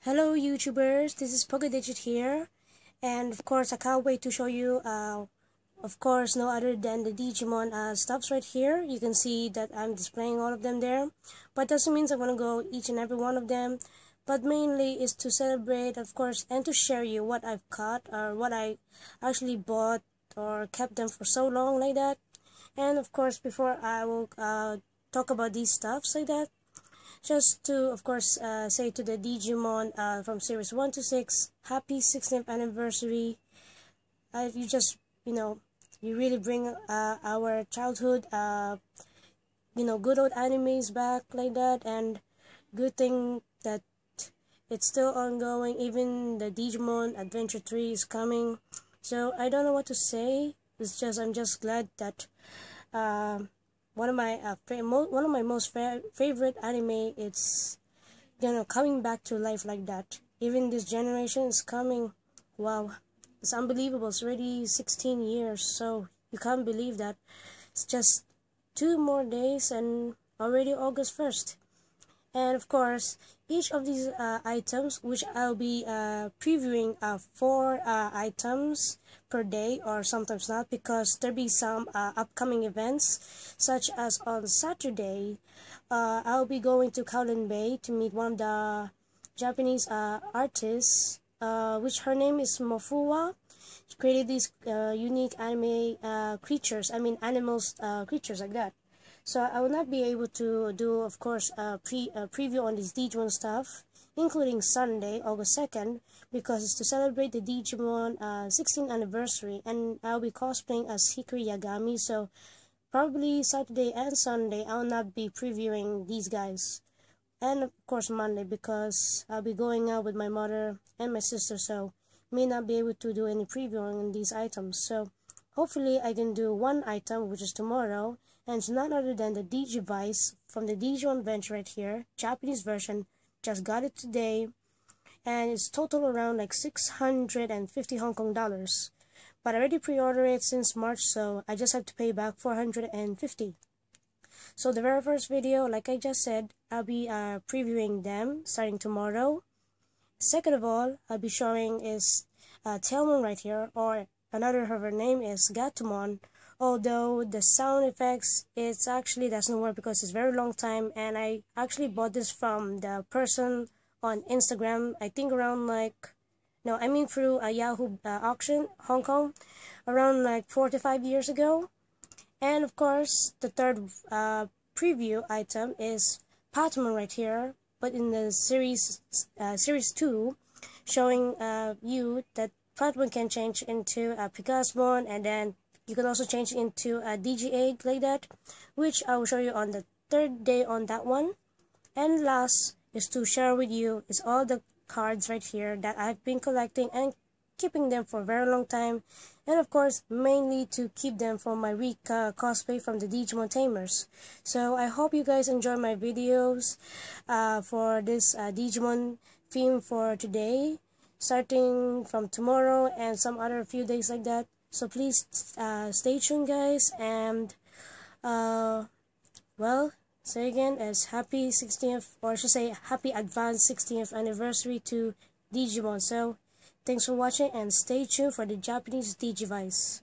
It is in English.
Hello YouTubers, this is Pogadidget here, and of course I can't wait to show you of course no other than the Digimon stuffs right here. You can see that I'm displaying all of them there, but doesn't mean I'm gonna go each and every one of them, but mainly is to celebrate of course and to share you what I've caught or what I actually bought or kept them for so long like that. And of course before I will talk about these stuffs like that, just to, of course, say to the Digimon from Series 1 to 6, happy 16th anniversary. You just, you really bring our childhood, good old animes back like that. And good thing that it's still ongoing. Even the Digimon Adventure 3 is coming. So I don't know what to say. I'm just glad that one of my most favorite anime, it's coming back to life like that. Even this generation is coming. Wow, it's unbelievable. It's already 16 years, so you can't believe that. It's just 2 more days and already August 1st. And of course, each of these items, which I'll be previewing 4 items per day, or sometimes not, because there be some upcoming events, such as on Saturday, I'll be going to Kowloon Bay to meet one of the Japanese artists, which her name is Mofua. She created these unique anime animals, creatures like that. So I will not be able to do, of course, a preview on this Digimon stuff, including Sunday, August 2nd, because it's to celebrate the Digimon 16th anniversary, and I'll be cosplaying as Hikari Yagami, so probably Saturday and Sunday I will not be previewing these guys. And of course Monday, because I'll be going out with my mother and my sister, so may not be able to do any previewing on these items. So hopefully I can do one item, which is tomorrow, and it's none other than the Digivice from the Digimon Adventure right here, Japanese version. Just got it today, and it's total around like 650 Hong Kong dollars. But I already pre-ordered it since March, so I just have to pay back 450. So the very first video, like I just said, I'll be previewing them starting tomorrow. Second of all, I'll be showing is Tailmon right here, or another her name is Gatomon. Although the sound effects, it's actually doesn't work because it's very long time, and I actually bought this from the person on Instagram, I think around through a Yahoo auction, Hong Kong, around like 4 to 5 years ago. And of course, the third preview item is Patamon right here, but in the series 2, showing you that Patamon can change into a Pegasusmon, and then you can also change into a Digi-Egg like that, which I will show you on the 3rd day on that one. And last is to share with you is all the cards right here that I've been collecting and keeping them for a very long time, and of course mainly to keep them for my week cosplay from the Digimon Tamers. So I hope you guys enjoy my videos for this Digimon theme for today, starting from tomorrow and some other few days like that. So please stay tuned, guys, and well, say again as happy 16th, or I should say happy advanced 16th anniversary to Digimon. So thanks for watching, and stay tuned for the Japanese Digivice.